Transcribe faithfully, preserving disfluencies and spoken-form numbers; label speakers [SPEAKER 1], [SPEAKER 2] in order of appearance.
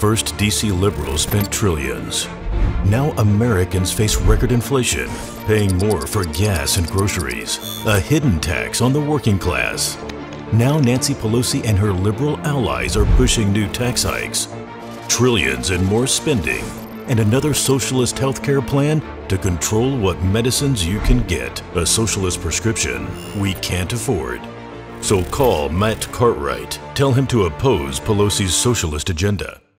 [SPEAKER 1] First, D C liberals spent trillions. Now Americans face record inflation, paying more for gas and groceries, a hidden tax on the working class. Now Nancy Pelosi and her liberal allies are pushing new tax hikes, trillions in more spending, and another socialist healthcare plan to control what medicines you can get, a socialist prescription we can't afford. So call Matt Cartwright. Tell him to oppose Pelosi's socialist agenda.